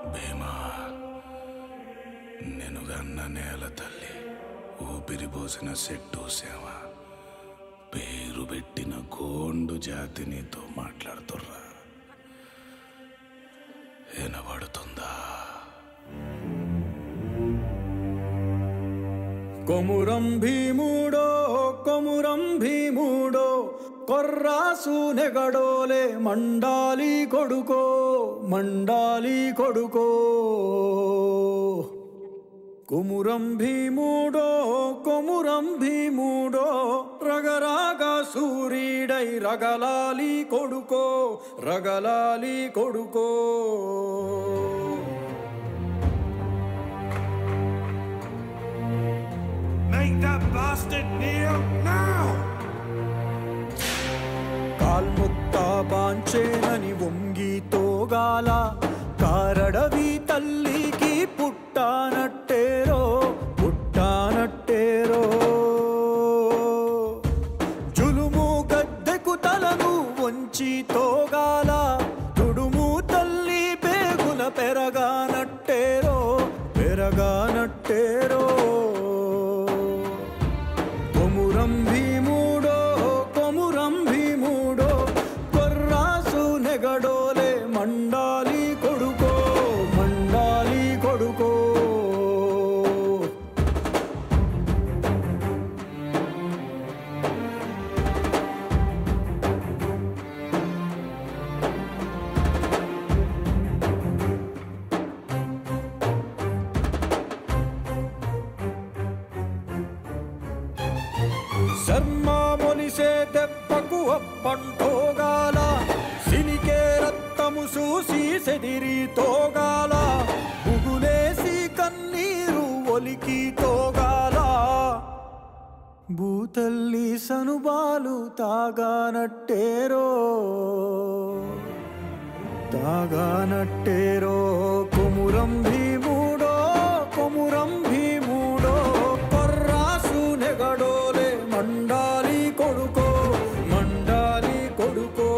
భీమా, నెనుగన్న నేల తల్లి, ఊపిరిపోసిన చెట్టు సేవ, పేరు పెట్టిన గోండు జాతి నీతో మాట్లాడుతుర్రా. వినబడుతుందా? కొమురం భీముడో కొమురం భీముడో కొర్రాసు నెగడోలే మండాలి కొడుకో మండాలి కొడుకో. కొమురం భీముడో కొమురం భీముడో రగరాగా సూరీడై రగలాలి కొడుకో రగలాలి కొడుకో. Make that bastard kneel now! కాల్ముక్తా బాంచేనని వంగి తోగాల కారడవి తల్లికి పుట్టానట్టేరో పుట్టానట్టేరో. జులుము గద్దెకు తలను వంచి తోగాల తుడుము తల్లి పేగుల పెరగానట్టేరో పెరగానట్టేరో. కొమురం భీముడో కొమురం భీముడో కొర్రాసు నెగడోలే మండాలి కొడుకో మండాలి కొడుకో. శర్మ మొలిసే దెబ్బకు అప్పంటోగాల సినికే రక్తము చూసి సెదిరి తోగాల బుగులేసి కన్నీరు ఒలికి తోగాల. భూతల్లి సనుబాలు తాగానట్టేరో తాగానట్టేరో. కొమురం భీముడో కొమురం భీముడో కొర్రాసు నెగడోలే మండాలి కొడుకో మండాలి కొడుకో.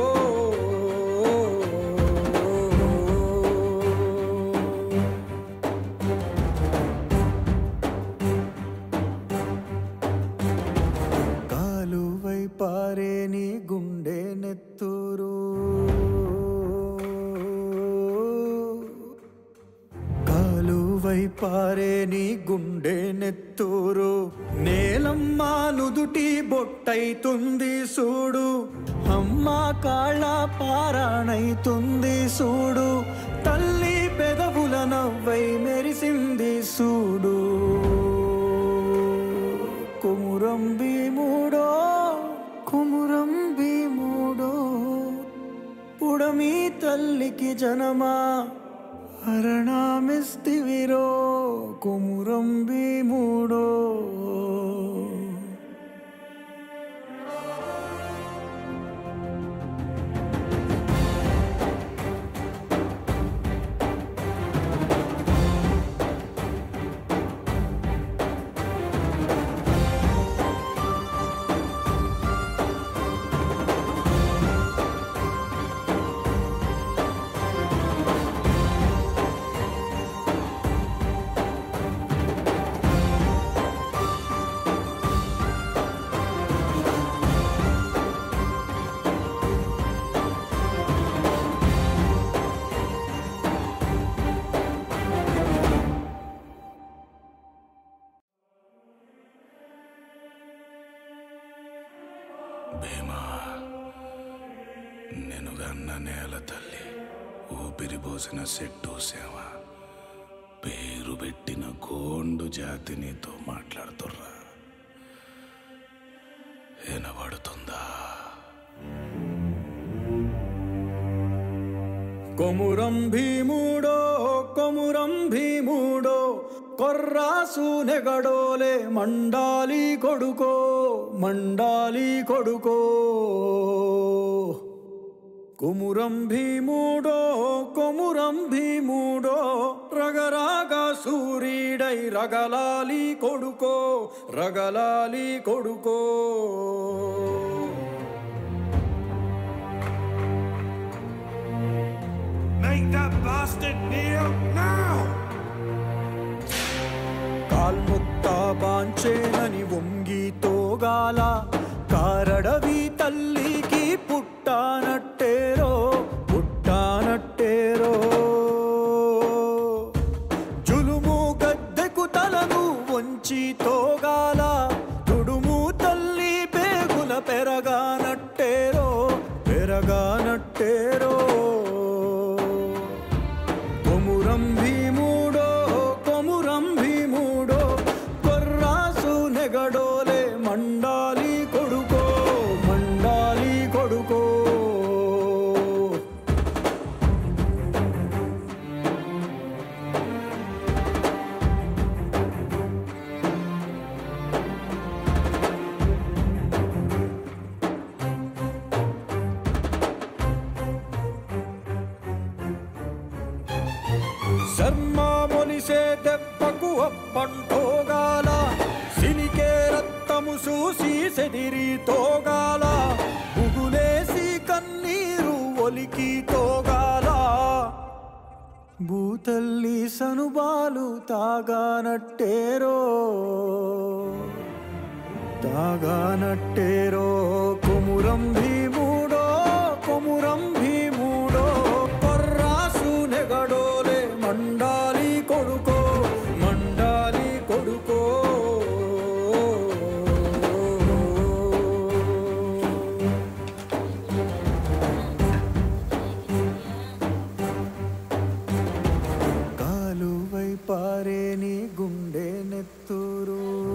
కాలువై పారే నీ గుండె నెత్తూరు కాలువై పారే నీ గుండె నెత్తూరు. నేలమ్మ నుదుటి బొట్టైతుంది సూడు, అమ్మ కాళ్ళ పారాణైతుంది సూడు, తల్లి పెదవుల నవ్వై మెరిసింది సూడు. కొమురం భీముడో కొమురం భీముడో పుడమి తల్లికి జనమా హరణమిస్తివిరో కొమురం భీముడో. భీమా, నెనుగన్న నేల తల్లి, ఊపిరిపోసిన చెట్టు సేవ, పేరు పెట్టిన గోండు జాతి నీతో మాట్లాడుతుర్రా. వినబడుతుందా? కొమురం భీముడో కొమురం భీముడో కొర్రాసు నెగడోలే మండాలి కొడుకో మండాలి కొడుకో. కొమురం భీముడో కొమురం భీముడో రగరాగా సూరీడై రగలాలి కొడుకో రగలాలి కొడుకో. Make Take that bastard, Neo, now! కాల్ముక్తా బాంచేనని వంగి తోగాల కారడవి తల్లికి పుట్టానట్టేరో పుట్టానట్టేరో జులుము గద్దెకు తలను వంచి తోగాల తుడుము తల్లి పేగుల పెరగానట్టేరో పెరగానట్టేరో కొమురం భీముడో కొమురం భీముడో కొర్రాసు నెగడోలే మండాలి కొడుకో మండాలి కొడుకో శర్మ మొలిసే దెబ్బకు అప్పంటోగాల సిలికే రక్తము చూసి సెదిరి తోగాల బుగులేసి కన్నీరు ఒలికి తోగాల భూతల్లి సనుబాలు తాగానట్టేరో తాగానట్టేరో కొమురం భీముడో కొమురం భీముడో కొర్రాసు నెగడోలే మండాలి కొడుకో మండాలి కొడుకో కాలువై పారే నీ గుండె నెత్తూరు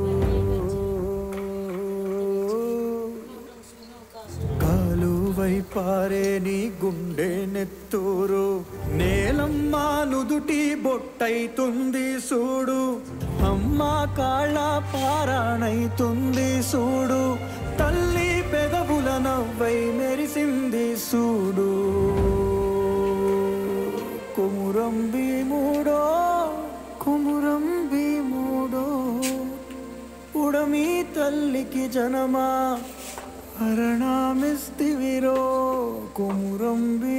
కాలువై పారే నీ గుండె నెత్తూరు నేలమ్మ నుదుటి బొట్టైతుంది సూడు అమ్మ కాళ్ళ పారాణైతుంది సూడు తల్లి పెదవుల నవ్వై మెరిసింది సూడు కొమురం భీముడో కొమురం భీముడో ఉడమి తల్లికి జనమా అరణామిస్తివిరో కొమురం భీముడో